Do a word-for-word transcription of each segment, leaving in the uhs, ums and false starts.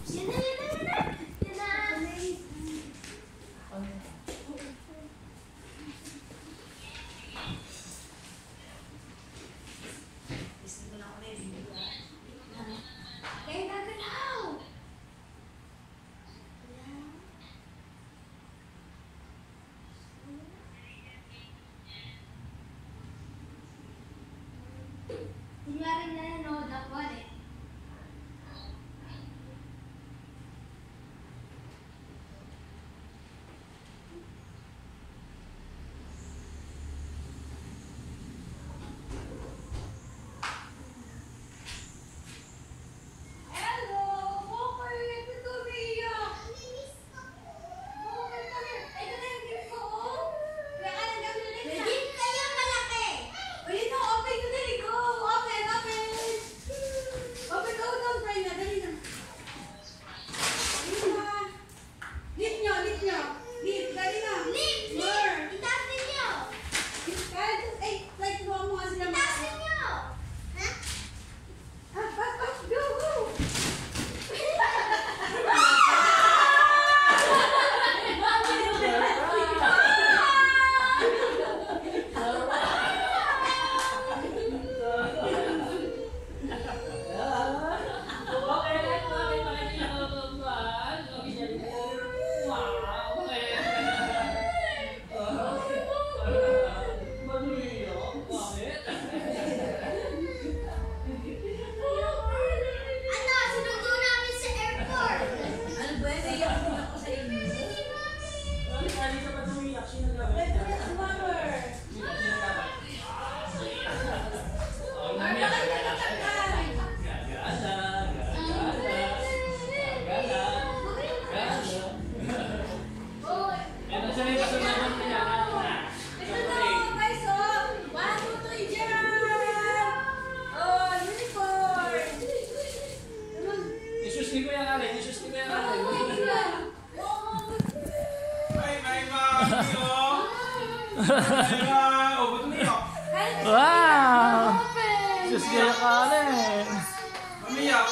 Yan na, yan na, yan na. Yan na. Okay, gagalaw. Kunyari na yan, no? Dapat eh. Wow! Diyos kayo ka rin. Mamiyak!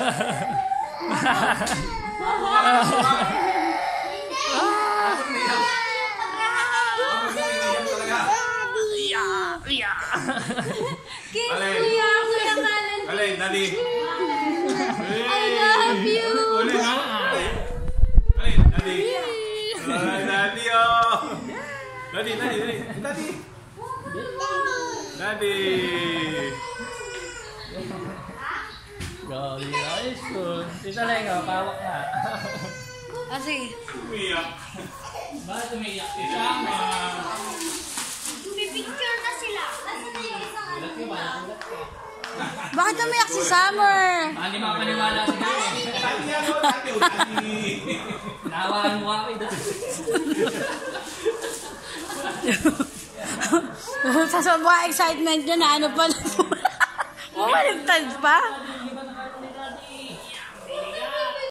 Kiss kuya, kuya kanan. Alay, daddy. I love you. Alay, no? Alay, daddy. Alay, daddy, oh. Daddy, daddy, daddy. Daddy. Daddy. Gawin na isun. Tita Lenga, pawak na. Kasi, Umiyak. Bakit umiyak? Isama. pipicture na sila. Asan na yung isang ano? Bakit umiyak si Summer? Hindi makapaniwala si Daddy. Daddy, ano? Daddy, oh, daddy. Nahawakan mo kami. Sa sobrang excitement niya na ano pa. Bumaligtad pa.